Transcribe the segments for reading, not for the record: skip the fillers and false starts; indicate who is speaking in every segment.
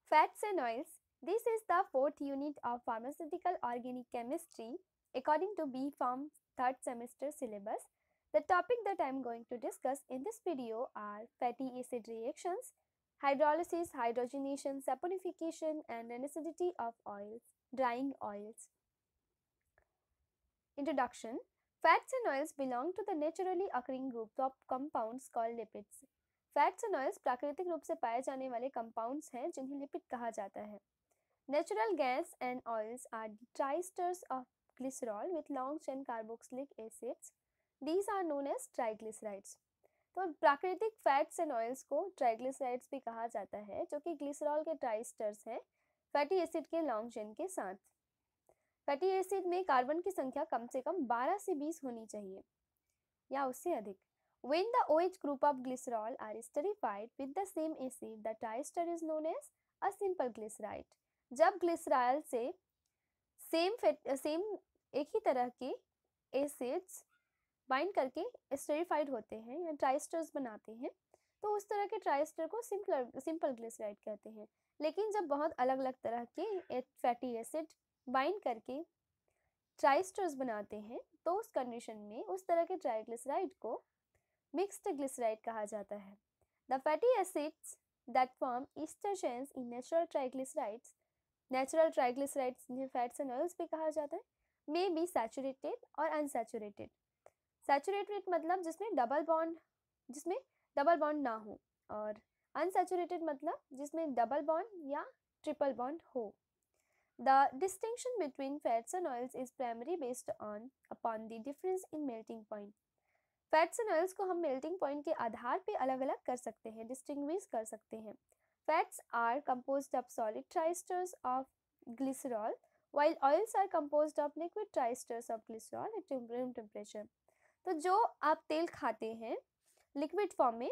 Speaker 1: Fats and oils. This is the fourth unit of pharmaceutical organic chemistry according to B.Pharm third semester syllabus. The topic that I am going to discuss in this video are fatty acid reactions, hydrolysis, hydrogenation, saponification and acidity of oils, drying oils. Introduction. Fats and oils belong to the naturally occurring group of compounds called lipids. Fats and oils प्राकृतिक रूप से पाए जाने वाले compounds हैं जिन्हें lipid कहा जाता है. Natural gas and oils are triesters of glycerol with long chain carboxylic acids. These are known as triglycerides. तो प्राकृतिक फैट्स एंड ऑयल्स को ट्राइग्लिसराइड्स भी कहा जाता है, जो कि ग्लिसरॉल के ट्राइस्टर्स हैं फैटी एसिड के लॉन्ग चेन के साथ. फैटी एसिड में कार्बन की संख्या कम से कम 12 से 20 होनी चाहिए या उससे अधिक. When the OH group of glycerol are esterified with the same acid, the triester is known as a simple glyceride. जब ग्लिसरॉल से सेम एक ही तरह के एसिड्स बाइंड करके एस्टेरिफाइड होते हैं या ट्राइस्टर्स बनाते हैं, तो उस तरह के ट्राइस्टर को सिंपल ग्लिसराइड कहते हैं. लेकिन जब बहुत अलग अलग तरह के फैटी एसिड बाइंड करके ट्राइस्टर्स बनाते हैं, तो उस कंडीशन में उस तरह के ट्राइग्लिसराइड को मिक्स्ड ग्लिसराइड कहा जाता है. The fatty acids that form ester chains in natural triglycerides fats and oils भी कहा जाता है, मे बी सैचुरेटेड और अनसैचुरेटेड. सैचुरेटेड मतलब जिसमें डबल बॉन्ड ना हो, और अनसैचुरेटेड मतलब जिसमें डबल बॉन्ड या ट्रिपल बॉन्ड हो. The distinction between fats and oils is primarily based upon the difference in melting point. Fats and oils को हम मेल्टिंग पॉइंट के आधार पे अलग अलग कर सकते हैं, डिस्टिंग्विश कर सकते हैं. Fats are composed of solid triesters of glycerol while oils are composed of liquid triesters of glycerol at room temperature. तो जो आप तेल खाते हैं लिक्विड फॉर्म में,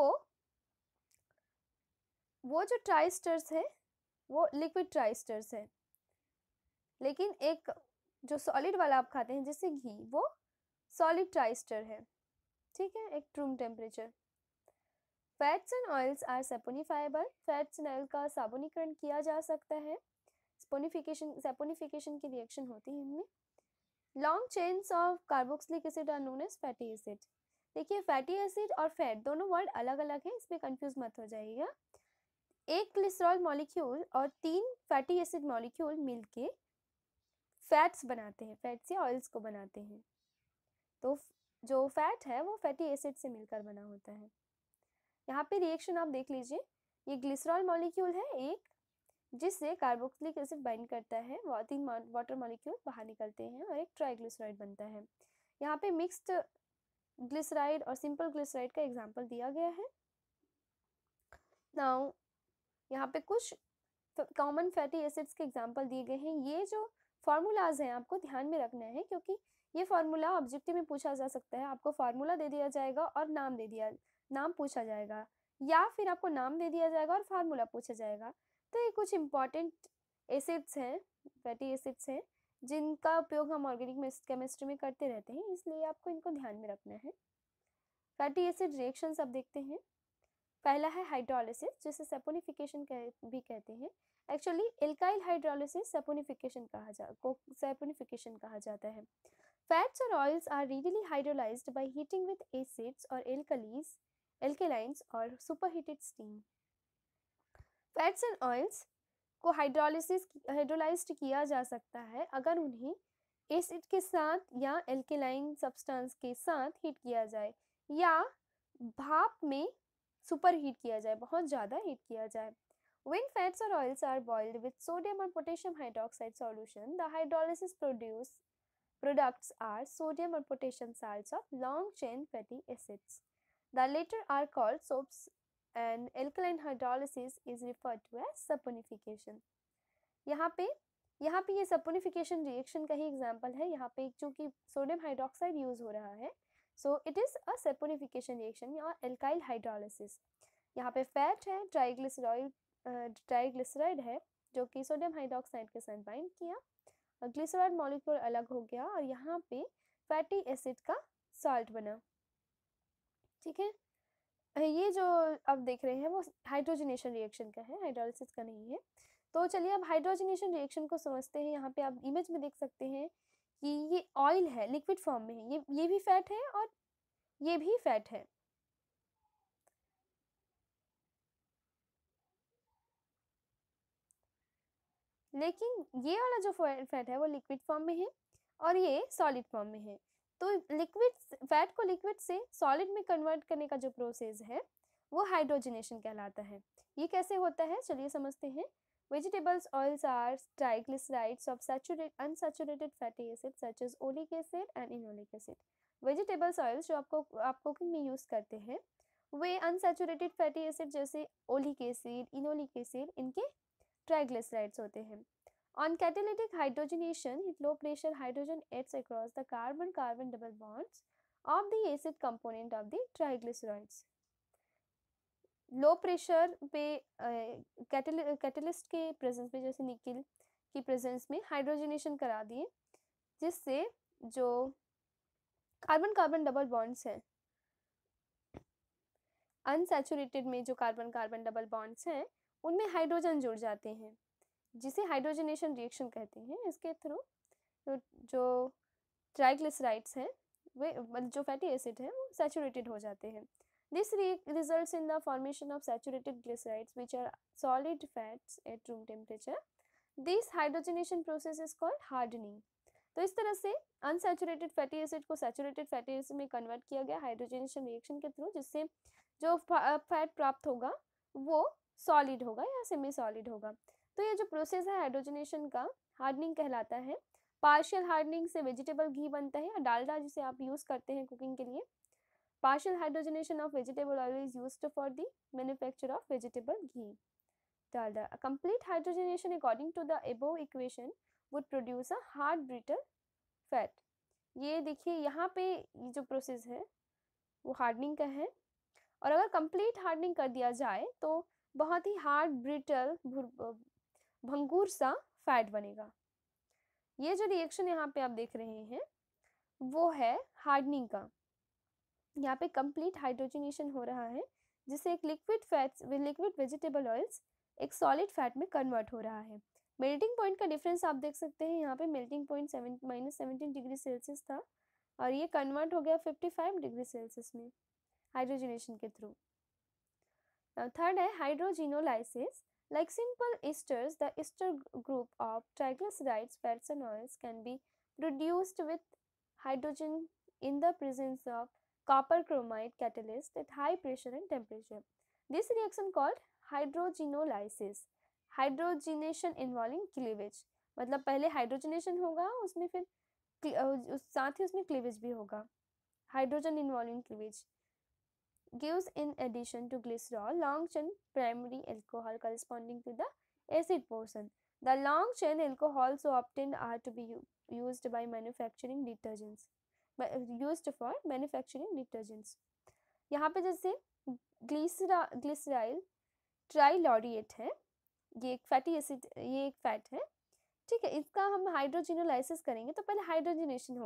Speaker 1: वो जो ट्राइस्टर्स है वो लिक्विड ट्राइस्टर्स है, लेकिन एक जो सॉलिड वाला आप खाते हैं जैसे घी, वो सॉलिड ट्राइस्टर है. ठीक है, एक room temperature. Fats and oils are saponifiable. Fats and oil का साबुनीकरण किया जा सकता है. सैपोनिफिकेशन की रिएक्शन होती है इनमें. Long chains of carboxylic acid are known as fatty acid. देखिए, फैटी एसिड और फैट दोनों वर्ड अलग अलग है, इसमें कंफ्यूज मत हो जाइएगा. एक ग्लिसरॉल मॉलिक्यूल और 3 फैटी एसिड मॉलिक्यूल मिलके फैट्स बनाते हैं, फैट्स या ऑयल्स को बनाते हैं. तो जो फैट है वो फैटी एसिड से मिलकर बना होता है. यहाँ पे रिएक्शन आप देख लीजिए. ये ग्लिसरॉल मॉलिक्यूल है एक, जिससे कार्बोक्सिलिक एसिड बाइंड करता है, 3 वाटर मॉलिक्यूल बाहर निकलते हैं और एक ट्राइग्लिसराइड बनता है. यहाँ पे मिक्स्ड ग्लिसराइड और सिंपल ग्लिसराइड का एग्जाम्पल दिया गया है. नाउ यहाँ पे कुछ कॉमन फैटी एसिड्स के एग्जाम्पल दिए गए हैं. ये जो फार्मूलाज हैं आपको ध्यान में रखना है, क्योंकि ये फार्मूला ऑब्जेक्टिव में पूछा जा सकता है. आपको फार्मूला दे दिया जाएगा और नाम पूछा जाएगा, या फिर आपको नाम दे दिया जाएगा और फार्मूला पूछा जाएगा. तो ये कुछ इंपॉर्टेंट एसिड्स हैं, फैटी एसिड्स हैं, जिनका उपयोग हम ऑर्गेनिक केमिस्ट्री में करते रहते हैं, इसलिए आपको इनको ध्यान में रखना है. फैटी एसिड रिएक्शंस अब देखते हैं. पहला है हाइड्रोलिसिस, जिसे सैपोनिफिकेशन भी कहते हैं. एक्चुअली एल्काइल हाइड्रोलिसिस सैपोनिफिकेशन कहा जाता है. Fats or oils are readily hydrolyzed by heating with acids or alkalines or superheated steam. Fats and oils को हाइड्रोलाइज्ड किया जा सकता है अगर उन्हें एसिड के साथ या एल्केलाइन सब्सटेंस के साथ हीट किया जाए, या भाप में सुपर हीट किया जाए, बहुत ज़्यादा हीट किया जाए. When fats or oils are boiled with sodium or potassium hydroxide solution, the hydrolysis products are sodium or potassium salts of long chain fatty acids. The latter are called soaps, and alkaline hydrolysis is referred to as saponification. यहाँ पे ये saponification reaction का ही example है. यहाँ पे चूँकि sodium hydroxide use हो रहा है, so it is a saponification reaction या alkyl hydrolysis. यहाँ पे फैट है, ट्राइग्लिसराइड है, जो कि सोडियम हाइड्रोक्साइड के साथ बाइंड किया, ग्लिसरॉल मॉलिक्यूल अलग हो गया, और यहाँ पे फैटी एसिड का सॉल्ट बना. ठीक है, ये जो अब देख रहे हैं वो हाइड्रोजनेशन रिएक्शन का है, हाइड्रोलिसिस का नहीं है। तो चलिए अब हाइड्रोजनेशन रिएक्शन को समझते हैं। यहाँ पे आप इमेज में देख सकते हैं कि ये ऑयल है, लिक्विड फॉर्म में है, ये भी फैट है और ये भी फैट है। लेकिन ये वाला जो फैट है वो लिक्विड फॉर्म में है और ये सॉलिड फॉर्म में है। तो लिक्विड फैट को लिक्विड से सॉलिड में कन्वर्ट करने का जो प्रोसेस है वो हाइड्रोजनेशन कहलाता है। ये कैसे होता है चलिए समझते हैं। Vegetables oils are triglycerides of unsaturated fatty acid such as oleic acid and linoleic acid. Vegetables oils जो आप कुकिंग में यूज करते हैं वे अनसैचुरेटेड फैटी एसिड जैसे ओलिक एसिड, इनोलिक एसिड इनके ट्राइग्लिसराइड्स होते हैं। On catalytic hydrogenation, at low pressure hydrogen acts across the carbon-carbon double bonds of the acid component of the triglycerides. Low pressure पे catalyst के presence में जैसे nickel की presence में hydrogenation करा दिए जिससे जो कार्बन कार्बन डबल बॉन्ड्स हैं अनसैचुरेटेड में जो कार्बन कार्बन डबल बॉन्ड्स हैं उनमें हाइड्रोजन जुड़ जाते हैं जिसे हाइड्रोजनेशन रिएक्शन कहते हैं। इसके थ्रू जो ट्राइग्लिसराइड्स हैं वे जो फैटी एसिड है वो सैचुरेटेड हो जाते हैं। This results in the formation of saturated glycerides which are solid fats at room temperature. This hydrogenation process is called hardening. तो इस तरह से अनसैचुरेटेड फैटी एसिड को सैचुरेटेड फैटी एसिड में कन्वर्ट किया गया हाइड्रोजनेशन रिएक्शन के थ्रू, जिससे जो फैट प्राप्त होगा वो सॉलिड होगा या सेमी सॉलिड होगा। तो ये जो प्रोसेस है हाइड्रोजनेशन का हार्डनिंग कहलाता है। पार्शियल हार्डनिंग से वेजिटेबल घी बनता है या डालडा जिसे आप यूज करते हैं कुकिंग के लिए। Partial hydrogenation of vegetable oil is used for the manufacture of vegetable ghee Dalda. A complete hydrogenation according to the above equation would produce a hard brittle fat। ये देखिए यहाँ पे ये जो प्रोसेस है वो हार्डनिंग का है और अगर कंप्लीट हार्डनिंग कर दिया जाए तो बहुत ही हार्ड ब्रिटल भंगूर सा फैट बनेगा। ये जो रिएक्शन यहाँ पे आप देख रहे हैं वो है हार्डनिंग का। यहाँ पे कंप्लीट हाइड्रोजनेशन हो रहा है जिससे एक लिक्विड वेजिटेबल ऑयल्स एक सॉलिड फैट में कन्वर्ट हो रहा है। मेल्टिंग पॉइंट का डिफरेंस आप देख सकते हैं। यहाँ पे मेल्टिंग पॉइंट -17 डिग्री सेल्सियस था और ये कन्वर्ट हो गया 55 डिग्री सेल्सियस में हाइड्रोजनेशन के थ्रू। थर्ड है hydrogenolysis. Like simple esters, the ester group of triglycerides, fats and oils can be produced with hydrogen in the presence of copper chromide catalyst at high pressure and temperature. This reaction called hydrogenolysis. Hydrogenation involving cleavage, मतलब पहले hydrogenation होगा उसमें फिर साथ ही उसमें cleavage भी होगा। Hydrogen involving cleavage gives in addition to glycerol long chain primary alcohol corresponding to the acid portion. The long chain alcohols so obtained are to be used by manufacturing detergents, used for manufacturing detergents. यहाँ पे जैसे glyceryl ट्राइलॉरिएट है, ये एक fatty acid, ये एक fat है, ठीक है। इसका हम हाइड्रोजिनोलाइसिस करेंगे तो पहले हाइड्रोजनेशन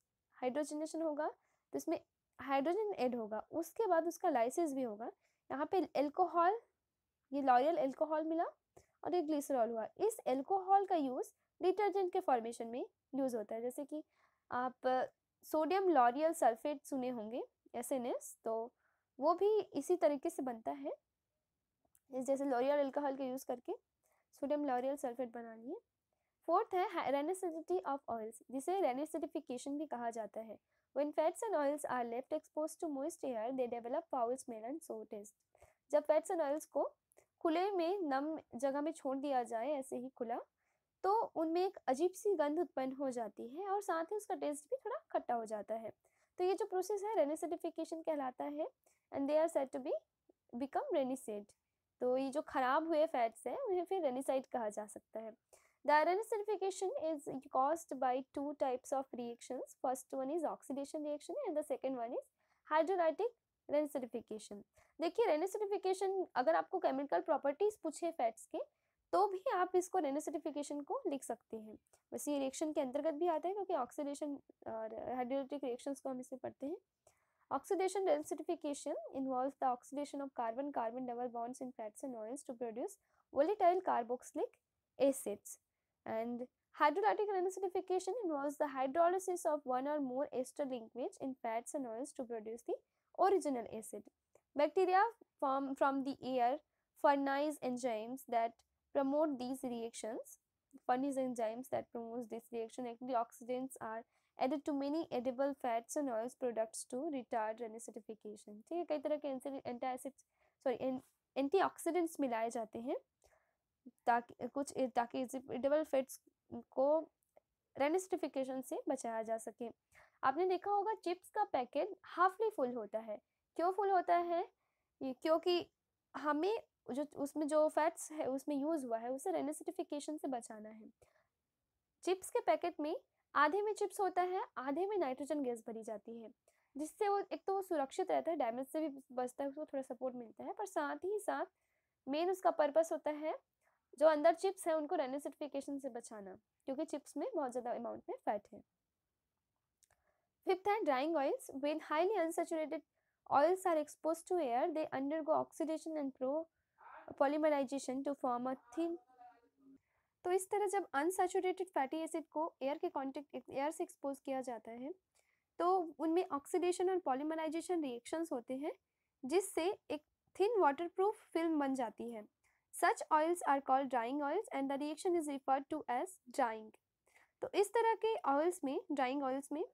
Speaker 1: होगा तो इसमें हाइड्रोजन ऐड होगा, उसके बाद उसका लाइसिस भी होगा। यहाँ पे एल्कोहल, ये लॉरियल एल्कोहल मिला और ये ग्लिसरॉल हुआ। इस एल्कोहल का यूज़ डिटर्जेंट के फॉर्मेशन में यूज़ होता है। जैसे कि आप सोडियम लॉरियल सल्फेट सुने होंगे SNS, तो वो भी इसी तरीके से बनता है। जैसे लॉरियल एल्कोहल का यूज़ करके सोडियम लॉरियल सल्फेट बना लिए। फोर्थ है रेनिसिडिटी ऑफ ऑयल्स, जिसे रेनिसिडिफिकेशन भी कहा जाता है। When fats and oils are left exposed to moist air, they develop foul smell and sour taste. जब fats and oils को खुले में नम जगह में छोड़ दिया जाए ऐसे ही खुला, तो उनमें एक अजीब सी गंध उत्पन्न हो जाती है और साथ ही उसका टेस्ट भी थोड़ा खट्टा हो जाता है। तो ये जो प्रोसेस है रेनिसिडिफिकेशन कहलाता है and they are said to be become rancid. तो ये जो खराब हुए फैट्स हैं उन्हें फिर रेनिसाइड कहा जा सकता है। The Rancidification is caused by two types of reactions. First one is oxidation reaction and the second one is hydrolytic rancidification. देखिए रेनिसिडिफिकेशन अगर आपको केमिकल प्रॉपर्टीज पूछे फैट्स के तो भी आप इसको रेनिसिडिफिकेशन को लिख सकते हैं। वैसे ये रिएक्शन के अंतर्गत भी आता है क्योंकि ऑक्सीडेशन और हाइड्रोलाइटिक रिएक्शंस को हम इसमें पढ़ते हैं। Oxidation rancidification involves the oxidation of carbon-carbon double bonds in fats and oils to produce volatile carboxylic acids. And hydrolytic rancidification involves the hydrolysis of one or more ester linkage in fats and oils to produce the original acid. Bacteria from the air furnish enzymes that promote these reactions. Antioxidants are added to many edible fats and oils products to retard rancidification. ठीक है, कई तरह के antioxidants मिलाए जाते हैं ताकि edible fats को रेनिस्टिफिकेशन से बचाया जा सके। आपने देखा होगा चिप्स का पैकेट हाफली फुल होता है। क्यों फुल होता है? क्योंकि हमें जो उसमें जो फैट्स है उसमें यूज हुआ है उसे रेनिस्टिफिकेशन से बचाना है। चिप्स के पैकेट में आधे में चिप्स होता है, आधे में नाइट्रोजन गैस भरी जाती है, जिससे वो एक तो वो सुरक्षित रहता है, डैमेज से भी बचता है, उसको थोड़ा सपोर्ट मिलता है, पर साथ ही साथ मेन उसका पर्पस होता है जो अंदर चिप्स है उनको रेनिस्टिफिकेशन से बचाना, क्योंकि चिप्स में बहुत ज़्यादा अमाउंट में फैट है। फिफ्थ है drying oils. When highly unsaturated oils are exposed to air they undergo oxidation and polymerisation to form a thin. तो इस तरह जब अनसैचुरेटेड फैटी एसिड को एयर से एक्सपोज किया जाता है तो उनमें ऑक्सीडेशन और पॉलीमराइजेशन रिएक्शंस होते हैं, जिससे एक थिन वाटरप्रूफ फिल्म बन जाती है। Such oils are called drying oils and the reaction is referred to as drying. तो इस तरह के ऑयल्स में, ड्राइंग ऑयल्स में,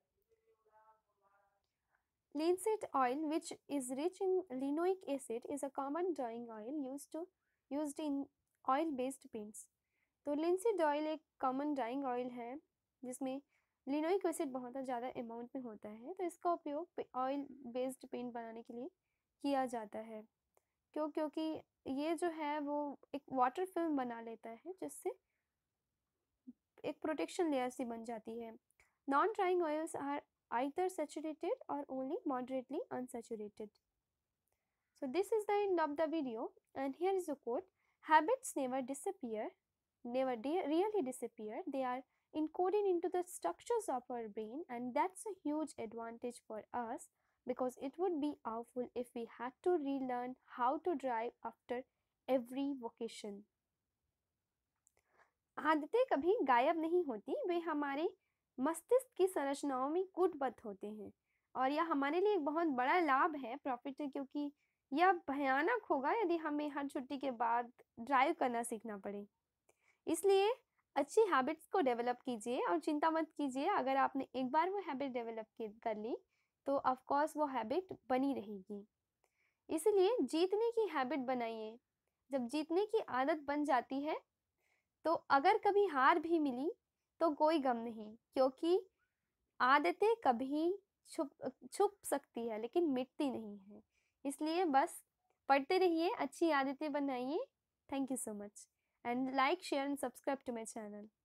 Speaker 1: linseed oil which is rich in linoleic acid is a common drying oil used in oil based paints. तो linseed oil एक common drying oil है जिसमें लिनोइक एसिड बहुत ज़्यादा अमाउंट में होता है, तो इसका उपयोग ऑयल बेस्ड पेंट बनाने के लिए किया जाता है। क्योंकि ये जो है वो एक वाटर फिल्म बना लेता है, जिससे एक प्रोटेक्शन लेयर सी बन जाती है। Non drying oils are either saturated or only moderately unsaturated. So this is the end of the video, and here is a quote: habits never disappear, really disappear. They are encoded into the structures of our brain, and that's a huge advantage for us because it would be awful if we had to relearn how to drive after every vocation. आदतें कभी गायब नहीं होती, वे हमारे मस्तिष्क की संरचनाओं में कूटबद्ध होते हैं, और यह हमारे लिए एक बहुत बड़ा लाभ है, प्रॉफिट है, क्योंकि यह भयानक होगा यदि हमें हर छुट्टी के बाद ड्राइव करना सीखना पड़े। इसलिए अच्छी हैबिट्स को डेवलप कीजिए और चिंता मत कीजिए, अगर आपने एक बार वो हैबिट डेवलप कर ली तो ऑफ कोर्स वो हैबिट बनी रहेगी। इसलिए जीतने की हैबिट बनाइए। जब जीतने की आदत बन जाती है तो अगर कभी हार भी मिली तो कोई गम नहीं, क्योंकि आदतें कभी छुप सकती है लेकिन मिटती नहीं है। इसलिए बस पढ़ते रहिए, अच्छी आदतें बनाइए। Thank you so much, and like, share and subscribe to my channel.